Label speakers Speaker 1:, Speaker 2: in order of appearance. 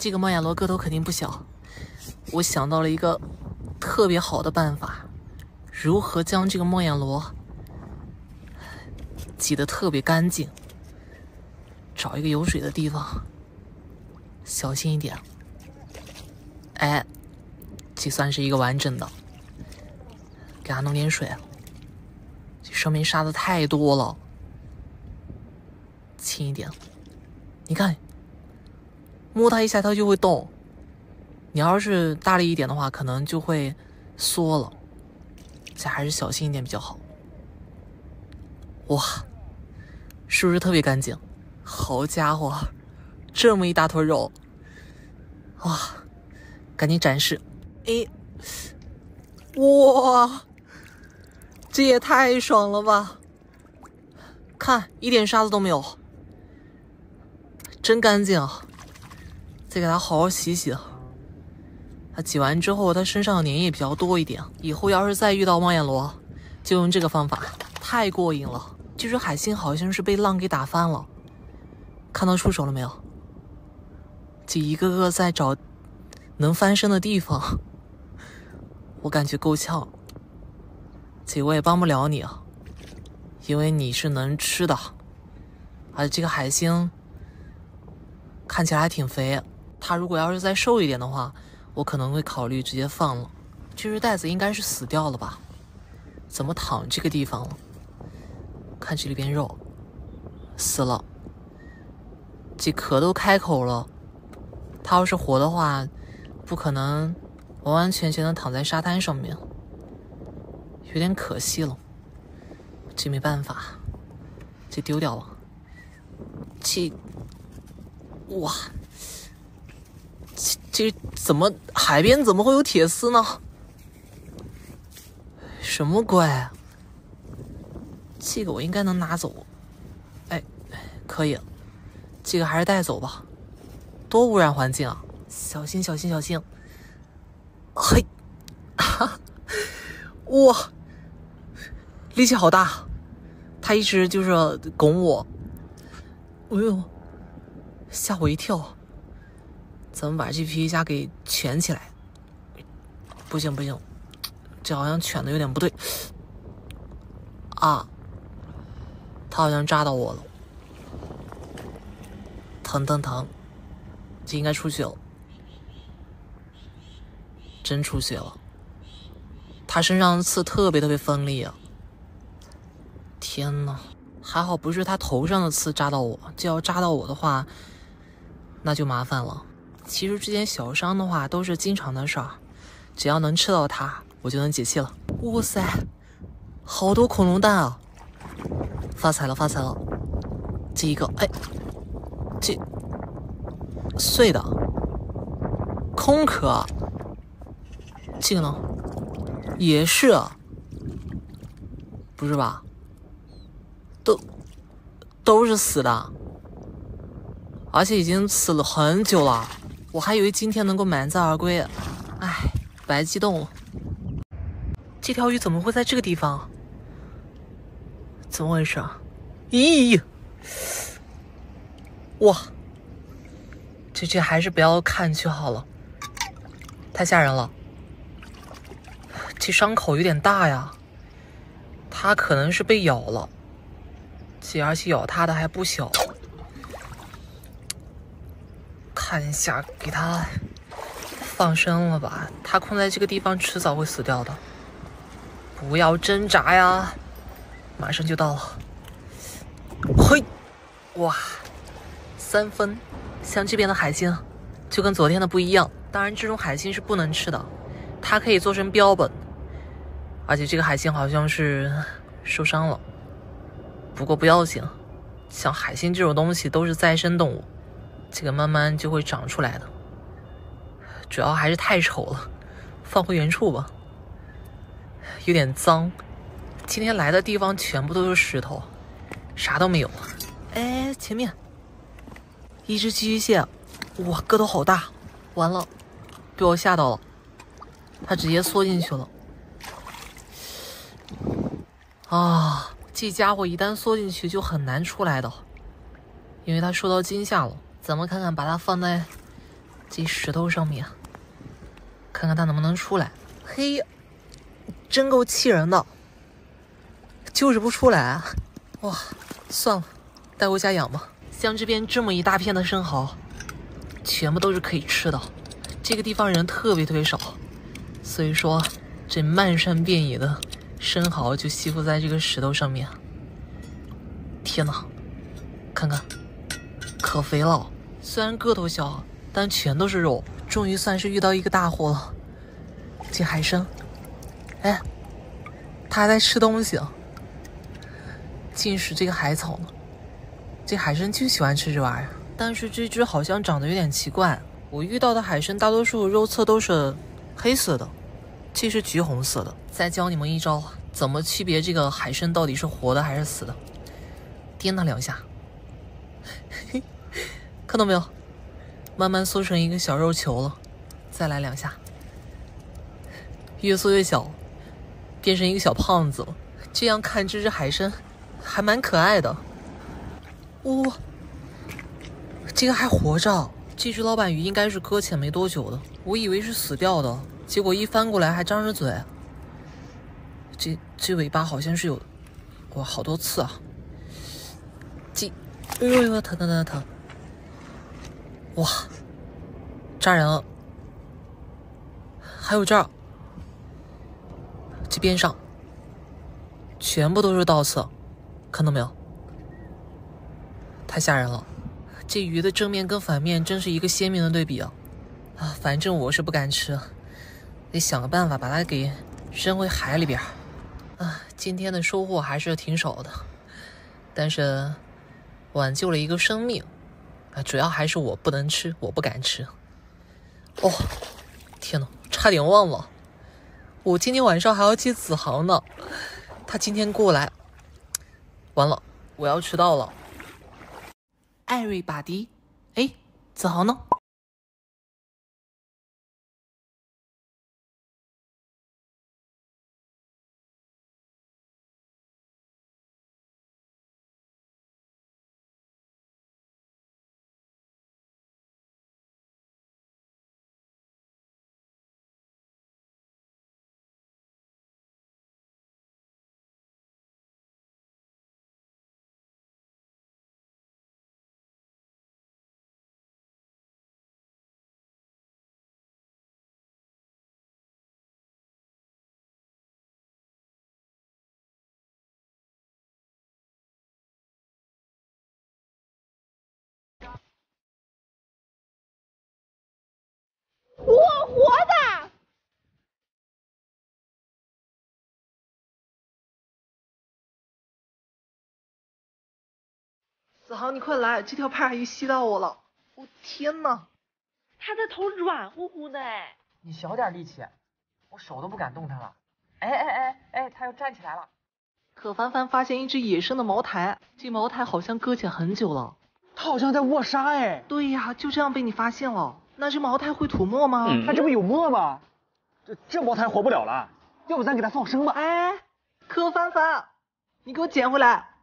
Speaker 1: 这个猫眼螺个头肯定不小。我想到了一个特别好的办法，如何将这个猫眼螺挤得特别干净。找一个有水的地方，小心一点。哎，这算是一个完整的。给它弄点水，这上面沙子太多了，轻一点。你看，摸它一下它就会动，你要是大力一点的话可能就会缩了，这还是小心一点比较好。哇，是不是特别干净？好家伙，这么一大坨肉，哇，赶紧展示。哎，哇，这也太爽了吧，看一点沙子都没有，真干净。再给它好好洗洗，它挤完之后它身上的粘液比较多一点，以后要是再遇到猫眼螺就用这个方法，太过瘾了。这只海星好像是被浪给打翻了，看到触手了没有？这一个个在找能翻身的地方，我感觉够呛。这我也帮不了你啊，因为你是能吃的，而且这个海星看起来还挺肥，它如果要是再瘦一点的话，我可能会考虑直接放了。这只袋子应该是死掉了吧？怎么躺这个地方了？看这里边肉，死了。这壳都开口了，它要是活的话，不可能完完全全的躺在沙滩上面，有点可惜了。这没办法，这丢掉了。哇，这怎么海边怎么会有铁丝呢？什么鬼？这个我应该能拿走。哎，可以，这个还是带走吧，多污染环境啊！小心小心小心！嘿，哇，力气好大，他一直就是拱我，哎呦，吓我一跳！咱们把这皮虾给蜷起来。不行不行，这好像蜷的有点不对啊！他好像扎到我了，疼疼疼！这应该出血了，真出血了。他身上的刺特别特别锋利啊！天哪，还好不是他头上的刺扎到我，这要扎到我的话，那就麻烦了。其实这些小伤的话都是经常的事儿，只要能吃到它，我就能解气了。哇塞，好多恐龙蛋啊！发财了发财了！这一个，哎，这碎的空壳，这个呢也是，不是吧？都是死的，而且已经死了很久了。我还以为今天能够满载而归，哎，白激动了。这条鱼怎么会在这个地方？怎么回事啊？咦，哇，这还是不要看就好了，太吓人了。这伤口有点大呀，它可能是被咬了，而且咬它的还不小。看一下，给它放生了吧，它困在这个地方迟早会死掉的。不要挣扎呀，马上就到了。嘿，哇，3分！像这边的海星就跟昨天的不一样，当然这种海星是不能吃的，它可以做成标本。而且这个海星好像是受伤了，不过不要紧，像海星这种东西都是再生动物，这个慢慢就会长出来的。主要还是太丑了，放回原处吧。有点脏，今天来的地方全部都是石头，啥都没有。哎，前面一只寄居蟹，哇，个头好大，完了，被我吓到了，它直接缩进去了。啊，这家伙一旦缩进去就很难出来的，因为它受到惊吓了。咱们看看，把它放在这石头上面，看看它能不能出来。嘿，真够气人的，就是不出来啊！哇，算了，带回家养吧。像这边这么一大片的生蚝，全部都是可以吃的。这个地方人特别少，所以说这漫山遍野的生蚝就吸附在这个石头上面。天哪，看看，可肥了！虽然个头小，但全都是肉。终于算是遇到一个大货了。这海参，哎，它还在吃东西啊！竟是这个海草呢。这海参就喜欢吃这玩意儿，但是这只好像长得有点奇怪。我遇到的海参大多数肉侧都是黑色的，这是橘红色的。再教你们一招，怎么区别这个海参到底是活的还是死的。颠它2下，看到没有？慢慢缩成一个小肉球了。再来2下，越缩越小，变成一个小胖子了。这样看这只海参还蛮可爱的。哇，这个还活着！这只老板鱼应该是搁浅没多久的，我以为是死掉的，结果一翻过来还张着嘴。这尾巴好像是有，哇，好多刺啊！哎呦，疼！哇，扎人了！还有这儿，这边上全部都是倒刺，看到没有？太吓人了！这鱼的正面跟反面真是一个鲜明的对比啊！反正我是不敢吃，得想个办法把它给扔回海里边。今天的收获还是挺少的，但是挽救了一个生命。主要还是我不能吃，我不敢吃。哦，天哪，差点忘了，我今天晚上还要接子航呢。他今天过来，完了，我要迟到了。艾瑞巴迪，哎，子航呢？
Speaker 2: 我活的！
Speaker 1: 子航，你快来，这条帕鱼吸到我了！我天哪！
Speaker 2: 它的头软乎乎的哎！
Speaker 3: 你小点力气，我手都不敢动它了。哎，它要站起来了。
Speaker 1: 可凡凡发现一只野生的茅台，这茅台好像搁浅很久了。
Speaker 4: 它好像在卧沙哎。
Speaker 1: 对呀，就这样被你发现了。那只茅台会吐沫吗？
Speaker 4: 它这不有沫吗？这茅台活不了了，要不咱给它放生吧？
Speaker 1: 哎，可凡凡，你给我捡回来！